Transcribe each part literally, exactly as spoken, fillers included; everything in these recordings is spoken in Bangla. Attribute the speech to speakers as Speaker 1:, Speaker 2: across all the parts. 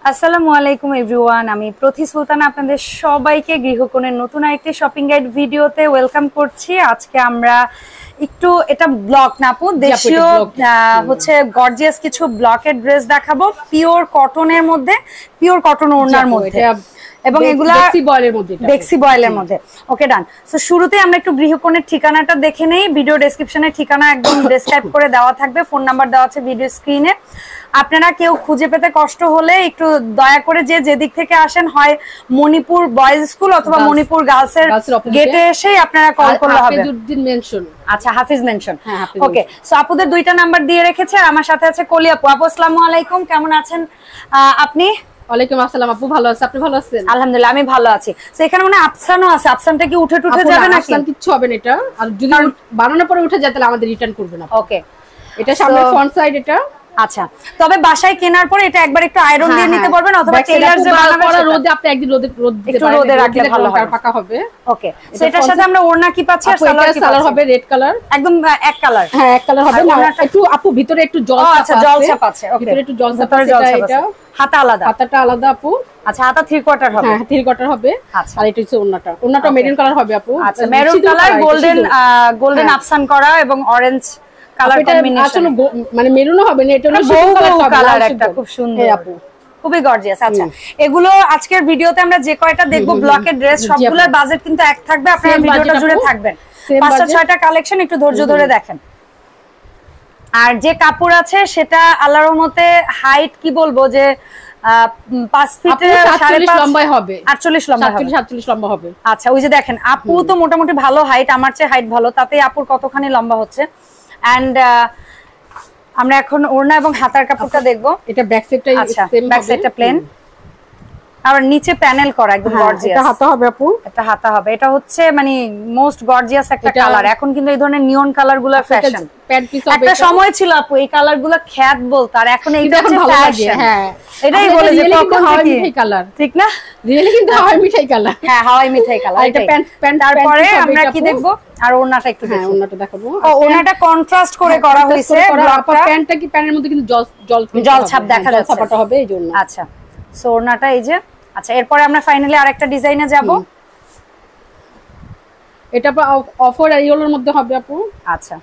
Speaker 1: আসসালামু আলাইকুম এভরিওয়ান, আমি প্রতি সুলতানা আপনাদের সবাইকে গৃহকোণের নতুন আরেকটি শপিং গাইড ভিডিওতে ওয়েলকাম করছি। আজকে আমরা একটু এটা ব্লক না আপু, দেশীয় হচ্ছে গর্জিয়াস কিছু ব্লকের ড্রেস দেখাবো, পিওর কটনের মধ্যে, পিওর কটন ওড়নার মধ্যে, এবং এগুলা বেক্সি বয়েলের মধ্যে বেক্সি বয়েলের মধ্যে ওকে ডান। সো শুরুতেই আমরা একটু গৃহকোণের ঠিকানাটা দেখে নেই। ভিডিও ডেসক্রিপশনে ঠিকানা একদম ডেসক্রাইব করে দেওয়া থাকবে, ফোন নাম্বার দেওয়া আছে ভিডিও স্ক্রিনে। আপনারা কেউ খুঁজে পেতে কষ্ট হলে একটু দয়া করে যে যেদিক থেকে আসেন, হয় মণিপুর বয়েজ স্কুল অথবা মণিপুর গার্লসের গেটে এসেই আপনারা কল করলে হবে। আচ্ছা, হাফিজ মেনশন। ওকে, সো আপুদের দুইটা নাম্বার দিয়ে রেখেছে। আর আমার সাথে আছে কলি আপু। আপু আসসালামু আলাইকুম, কেমন আছেন আপনি?
Speaker 2: ওয়ালাইকুম আসসালাম আপু, ভালো আছি, আপনি ভালো আছেন?
Speaker 1: আলহামদুলিল্লাহ আমি ভালো আছি। তো এখানে মানে আফসানও আছে, আফসানটা কি উঠে উঠে যাবে নাকি?
Speaker 2: আফসান কিছু হবে না এটা, আর যদি বানানোর পরে উঠে যায় তাহলে আমাদের রিটার্ন করবেন আপনি।
Speaker 1: ওকে,
Speaker 2: এটা সামনে ফ্রন্ট সাইড এটা।
Speaker 1: আচ্ছা, তবে বাসায় কেনার পরে এটা একবার একটু আয়রন দিয়ে নিতে পারবেন, অথবা টেইলার যে বানাবে
Speaker 2: পরে রোদে আপনি একদিন রোদে রোদ দিতে পারেন,
Speaker 1: রোদে রাখলে ভালো হবে,
Speaker 2: পাকা হবে।
Speaker 1: ওকে, সো এটার সাথে আমরা ওড়না কি পাচ্ছি? আর
Speaker 2: সালোয়ার কি সালোয়ার হবে রেড কালার,
Speaker 1: একদম এক কালার।
Speaker 2: হ্যাঁ এক কালার হবে না, একটু আপু ভিতরে একটু জল ছাপা আছে।
Speaker 1: আচ্ছা, জল ছাপা আছে। ওকে,
Speaker 2: ভিতরে একটু জল ছাপা আছে। এটা
Speaker 1: হাতা আলাদা,
Speaker 2: হাতাটা আলাদা আপু।
Speaker 1: আচ্ছা, হাতা থ্রি কোয়ার্টার হবে।
Speaker 2: হ্যাঁ থ্রি কোয়ার্টার হবে।
Speaker 1: আচ্ছা,
Speaker 2: আর এটা হচ্ছে ওড়নাটা, ওড়নাটা মেরুন কালার হবে আপু।
Speaker 1: আচ্ছা, মেরুন কালার, গোল্ডেন গোল্ডেন আফসান করা এবং অরেঞ্জ কালার কম্বিনেশন।
Speaker 2: আসলে মানে মেরুনও হবে না, এটা হলো
Speaker 1: কালার একটা খুব সুন্দর আপু, খুবই গর্জিয়াস। আচ্ছা, এগুলো আজকের ভিডিওতে আমরা যে কয়টা দেখবো ব্লকের ড্রেস, সবগুলোর বাজেট কিন্তু এক থাকবে। আপনারা ভিডিওটা জুড়ে থাকবেন, পাঁচটা ছয়টা কালেকশন একটু ধৈর্য ধরে দেখেন। আর যে কাপড় আছে সেটা আল্লাহর রহমতে হাইট কি বলবো যে পাঁচ ফিটের
Speaker 2: সাতচল্লিশ লম্বাই হবে,
Speaker 1: আটচল্লিশ লম্বা হবে,
Speaker 2: সাতচল্লিশ লম্বা হবে।
Speaker 1: আচ্ছা, ওই যে দেখেন আপু তো মোটামুটি ভালো হাইট, আমার চেয়ে হাইট ভালো, তাতেই আপুর কতখানি লম্বা হচ্ছে। এন্ড আমরা এখন ওড়না এবং হাতার কাপড়টা দেখবো।
Speaker 2: এটা ব্যাক সাইডটা সেম,
Speaker 1: ব্যাক সাইডটা প্লেন, আর নিচে প্যানেল করা একদম গর্জিয়াস।
Speaker 2: এটা হাতা হবে আপু,
Speaker 1: এটা হাতা হবে। এটা হচ্ছে মানে মোস্ট গর্জিয়াস একটা কালার। এখন কিন্তু এই ধরনের নিয়ন কালার গুলো ফ্যাশন।
Speaker 2: প্যান্ট পিস হবে।
Speaker 1: একটা সময় ছিল আপু এই কালার গুলো খ্যাত বলতো, আর এখন এইটা হচ্ছে ফ্যাশন।
Speaker 2: হ্যাঁ,
Speaker 1: এটাই বলে যে কখন
Speaker 2: হাওয়াই মিঠাই কালার,
Speaker 1: ঠিক না?
Speaker 2: রিয়েলি কিন্তু হাওয়াই মিঠাই কালার।
Speaker 1: হ্যাঁ, হাওয়াই মিঠাই কালার।
Speaker 2: এটা প্যান্ট প্যান্ট
Speaker 1: তারপরে আমরা কি দেখবো? আর ওড়নাটা একটু দেখো।
Speaker 2: ওড়নাটা দেখাবো।
Speaker 1: ও, ওড়নাটা কন্ট্রাস্ট করে করা হয়েছে।
Speaker 2: প্যান্টটা কি প্যান্টের মধ্যে কিন্তু জল জল
Speaker 1: জল ছাপ দেখা যাচ্ছে,
Speaker 2: ছাপাটা হবে এই জন্য।
Speaker 1: আচ্ছা, সো ওড়নাটা এই যে। আচ্ছা, এরপরে আমরা ফাইনালি আরেকটা ডিজাইনে যাব।
Speaker 2: এটা অফার আর ইয়েলোর মধ্যে হবে আপু।
Speaker 1: আচ্ছা,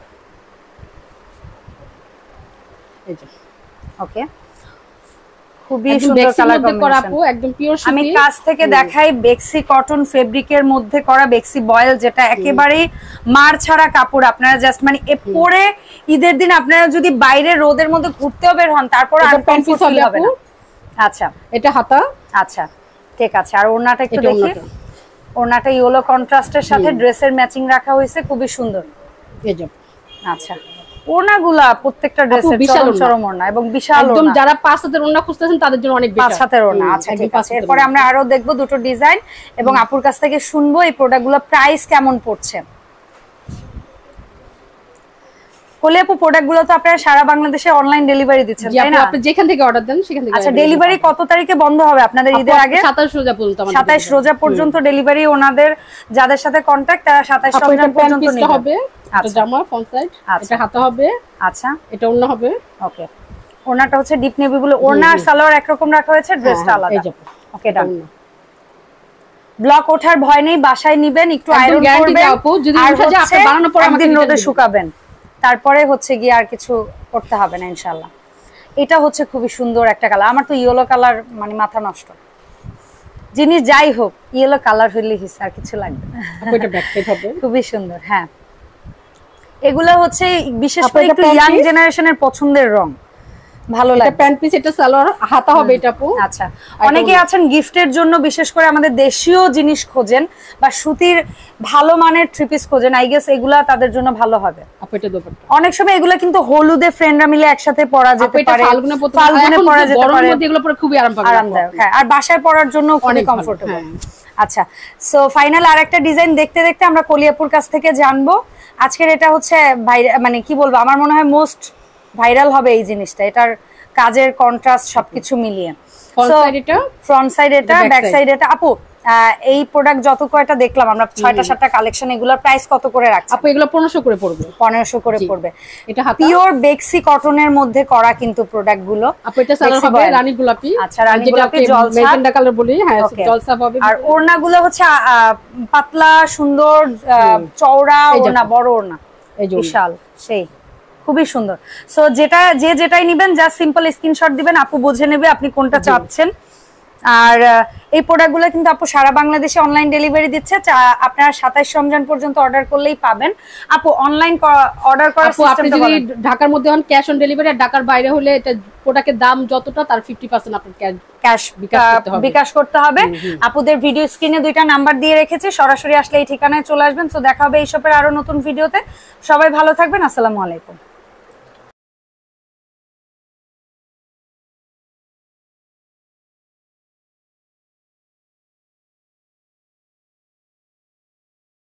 Speaker 2: এই যে
Speaker 1: ওকে, খুবই সুন্দর কালার করা আপু,
Speaker 2: একদম পিওর সুতি।
Speaker 1: আমি কাছ থেকে দেখাই বেক্সি কটন ফেব্রিকের মধ্যে করা বেক্সি বয়েল, যেটা একেবারে মার ছাড়া কাপড়। আপনারা জাস্ট মানে পরে ঈদের দিন আপনারা যদি বাইরে রোদের মধ্যে ঘুরতেও বের হন, তারপর আর কমফোর্ট হবে না। আচ্ছা,
Speaker 2: এটা হাতা।
Speaker 1: আচ্ছা, ঠিক আছে। আর ওড়নাটা একটু দেখি। ওড়নাটা ইয়েলো কন্ট্রাস্টের সাথে ড্রেসের ম্যাচিং রাখা হয়েছে, খুবই সুন্দর।
Speaker 2: এই যে
Speaker 1: আচ্ছা, ওড়নাগুলা প্রত্যেকটা ড্রেসের চরম চরম ওড়না এবং বিশাল ওড়না।
Speaker 2: একদম যারা পাঁচ হাতের ওড়না খুঁজতেছেন তাদের জন্য অনেক বেটার।
Speaker 1: পাঁচ হাতের ওড়না। আচ্ছা, ঠিক আছে। এরপরে আমরা আরো দেখবো দুটো ডিজাইন এবং আপুর কাছ থেকে শুনবো এই প্রোডাক্টগুলো প্রাইস কেমন পড়ছে। কোলে আপু, প্রোডাক্টগুলো তো আপনারা সারা বাংলাদেশে অনলাইন ডেলিভারি দিচ্ছেন, তাই না?
Speaker 2: আপনি যেখান থেকে অর্ডার দেন সেখান থেকে।
Speaker 1: আচ্ছা, ডেলিভারি কত তারিখে বন্ধ হবে আপনাদের ঈদের আগে?
Speaker 2: সাতাশ রোজা পর্যন্ত।
Speaker 1: সাতাশ রোজা পর্যন্ত ডেলিভারি। ওনাদের যাদের সাথে কন্টাক্ট তারা সাতাশ রমজান পর্যন্ত নিতে
Speaker 2: হবে। এটা জামা ফ্রন্ট সাইড, এটা হাতা হবে।
Speaker 1: আচ্ছা,
Speaker 2: এটা ওড়না হবে।
Speaker 1: ওকে, ওড়নাটা হচ্ছে ডিপ নেভি ব্লু। ওড়না আর সালোয়ার একরকম রাখা হয়েছে, ড্রেসটা আলাদা। ওকে, ডান। ব্লক ওঠার ভয় নেই, বাসায় নিবেন, একটু আয়রন করবেন,
Speaker 2: যদি উঠে যায় আপনি বানানোর পর
Speaker 1: একদিন রোদে শুকাবেন, তারপরে হচ্ছে গিয়ে আর কিছু করতে হবে না ইনশাআল্লাহ। এটা হচ্ছে খুবই সুন্দর একটা কালার। আমার তো ইয়েলো কালার মানে মাথা নষ্ট। জিনিস যাই হোক, ইয়েলো কালার হইলে হিস, আর কিছু লাগবে না।
Speaker 2: এটা ব্যাক সাইড হবে,
Speaker 1: খুবই সুন্দর। হ্যাঁ, এগুলো হচ্ছে বিশেষ করে একটু ইয়াং জেনারেশনের পছন্দের রং, ভালো লাগে।
Speaker 2: এটা প্যান্ট পিস, এটা সালোয়ার, হাতা হবে এটা আপু।
Speaker 1: আচ্ছা, অনেকে আছেন গিফটের জন্য বিশেষ করে আমাদের দেশীয় জিনিস খোঁজেন বা সুতির ভালো মানের থ্রি পিস খোঁজেন, আই গেস এগুলা তাদের জন্য ভালো হবে।
Speaker 2: আপু এটা দোপাট্টা।
Speaker 1: অনেক সময় এগুলা কিন্তু হলুদে ফ্রেন্ডরা মিলে একসাথে পরা যেতে পারে, ফাল্গুনে পরা যেতে পারে,
Speaker 2: গরমের মধ্যে এগুলো পরে খুবই আরাম পাবে,
Speaker 1: আরামদায়ক। হ্যাঁ, আর বাসায় পরার জন্য খুবই কমফোর্টেবল। আচ্ছা, সো ফাইনাল আরেকটা ডিজাইন দেখতে দেখতে আমরা কলিয়াপুর কাছ থেকে জানবো। আজকের এটা হচ্ছে মানে কি বলবো, আমার মনে হয় মোস্ট ভাইরাল হবে এই জিনিসটা। এটার কাজের কন্ট্রাস্ট সবকিছু মিলিয়ে। ফ্রন্ট সাইড এটা, ফ্রন্ট সাইড এটা, ব্যাক সাইড এটা। আপু এই প্রোডাক্ট যত কয়টা দেখলাম আমরা ছয়টা সাতটা কালেকশন, এগুলোর প্রাইস কত করে রাখছি
Speaker 2: আপু? এগুলো পনেরোশো করে পড়বে।
Speaker 1: পনেরোশো করে পড়বে।
Speaker 2: এটা হাতা
Speaker 1: পিওর বেক্সি কটনের মধ্যে করা কিন্তু প্রোডাক্ট গুলো।
Speaker 2: আপু এটা সালোয়ার হবে রানী গোলাপি।
Speaker 1: আচ্ছা, রানী গোলাপি জলছা
Speaker 2: ম্যাজেন্টা কালার বলি, হ্যাঁ জলছা হবে।
Speaker 1: আর ওড়নাগুলো হচ্ছে পাতলা সুন্দর চওড়া ওড়না, বড় ওড়না, বিশাল সেই খুবই সুন্দর। সো যেটা যে যেটাই নেবেন জাস্ট সিম্পল স্ক্রিনশট দিবেন, আপু বুঝে নেবে আপনি কোনটা চাচ্ছেন। আর এই প্রোডাক্টগুলো কিন্তু আপু সারা বাংলাদেশে অনলাইন ডেলিভারি দিচ্ছে, আপনারা সাতাইশ রমজান পর্যন্ত অর্ডার করলেই পাবেন। আপু অনলাইন অর্ডার করার সিস্টেমটা
Speaker 2: আপনি যদি ঢাকার মধ্যে হন ক্যাশ অন ডেলিভারি, আর ঢাকার বাইরে হলে এটা প্রোডাক্টের দাম যতটা তার ফিফটি পার্সেন্ট আপনার
Speaker 1: ক্যাশ বিকাশ করতে হবে। আপুদের ভিডিও স্ক্রিনে দুইটা নাম্বার দিয়ে রেখেছি, সরাসরি আসলে এই ঠিকানায় চলে আসবেন। তো দেখা হবে এই শপের আরো নতুন ভিডিওতে। সবাই ভালো থাকবেন, আসসালামু আলাইকুম।